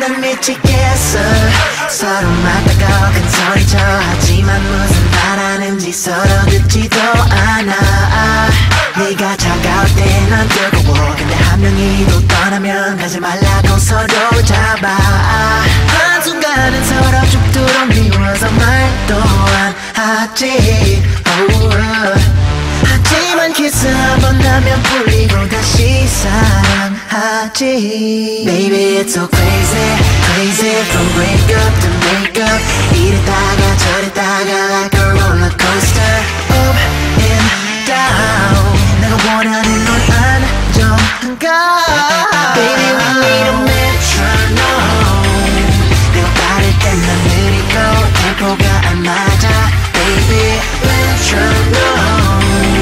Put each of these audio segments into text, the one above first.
난 미치겠어. 서로만 따가운 소리쳐. 하지만 무슨 말하는지 서로 듣지도 않아. 네가 차가울 때 난 뜨거워. 근데 한 명이 또 떠나면 가지 말라고 서로 잡아. 한순간은 서로 죽도록 미워서 말도 안 하지. 하지만 키스 한번 하면 풀리고 다시 사랑하지. Baby it's so crazy, crazy from break up to make up. 이랬다가 저랬다가 like a roller coaster. Up and down. 내가 원하는 건 안정감. Baby we need a metronome. 내가 빠를 땐 난 느리고 템포가 안 맞아. Baby metronome.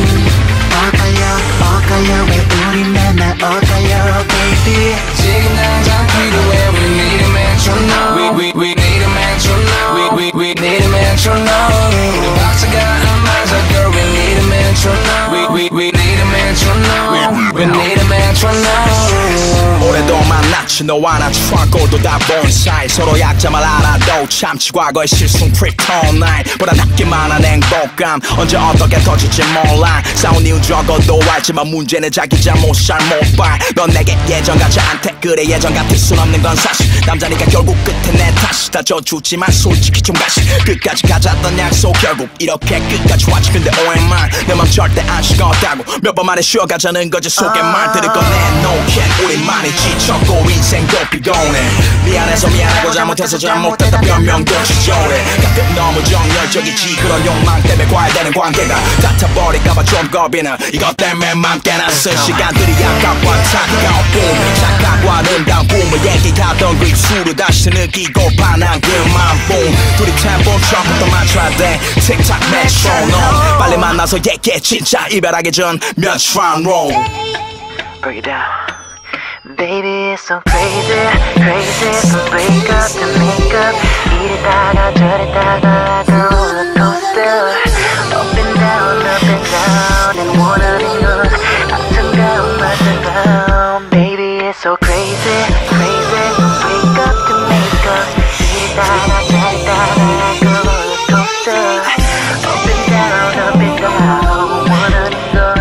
엇갈려 왜 우리 맨날 엇갈려 baby. 지금 당장 필요해. We need a metronome. We need a metronome. We need a metronome. 우리 박자가 안 맞아 girl. We need a metronome. We need a metronome. We need a metronome. 올해도 만났지 너와 나 추하고도 다 본 사이. 서로 약점을 알아도 참지 과거의 실수 kryptonite 보다 낫기만 한 행복감. 언제 어떻게 터질지 몰라. 싸운 이유 적어도 알지만 문제는 자기 잘못 잘못 봐. 넌 내게 예전 같지 않대. 그래 예전 같을 순 없는 건 사실. 남자니까 결국 끝에 내 탓이 다 져주지만 솔직히 좀 가시. 끝까지 가졌던 약속 결국 이렇게 끝까지 왔지. 근데 OMR 내 맘 절대 안 식었다고 몇 번 만에 쉬어가자는 거지. 속에 말들을 꺼내놓기엔 우리만이 지쳤고 인생도 피곤해. 미안해서 미안하고 잘못해서 잘못했다 변명도 지저래. 가끔 너무 정열적이지. 그런 욕망 때문에 과열되는 관계가 같아버릴까봐 좀 겁이 나. 이것 때문에 맘 깨나 쓴 시간들이 아깝고 안타까워. 착각과 아름다운 꿈을 얘기하던 그 입술을 다시 느끼고 반한 그만 boom. 둘이 템포 처음부터 맞춰야 돼. 틱탁 메트로놈. 빨리 만나서 얘기해 진짜 이별하기 전 몇 round roll. Break it down. Baby it's so crazy, crazy from break up to make up. 이랬다가 저랬다가 like a roller coaster. Up and down, and 원하는 건 안타까운 맞아감. Baby it's so crazy, crazy from break up to make up. 이랬다가 저랬다가 like a roller coaster. Up and down, 원하는 건.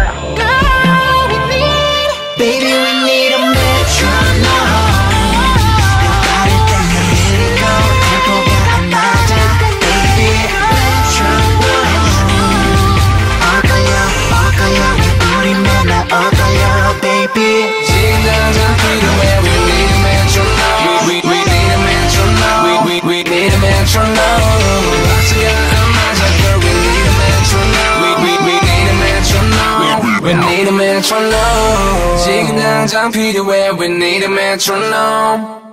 Baby we need a metronome. 내가 빠를 땐 난 느리고 템포가 안 맞아. Baby metronome. 엇갈려 왜 우리 맨날 엇갈려 baby. 지금 당장 필요해. We need a metronome. We need a metronome. We need a metronome. 박자가 안 맞아 girl. We need a metronome. We need a metronome. We need a metronome. 지금 당장 필요해. We need a metronome.